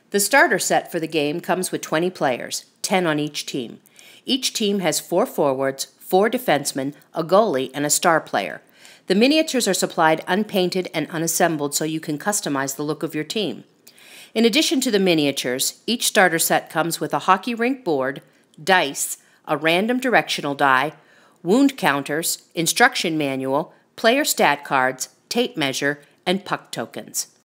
The starter set for the game comes with 20 players, 10 on each team. Each team has 4 forwards, 4 defensemen, a goalie, and a star player. The miniatures are supplied unpainted and unassembled so you can customize the look of your team. In addition to the miniatures, each starter set comes with a hockey rink board, dice, a random directional die, wound counters, instruction manual, player stat cards, tape measure, and puck tokens.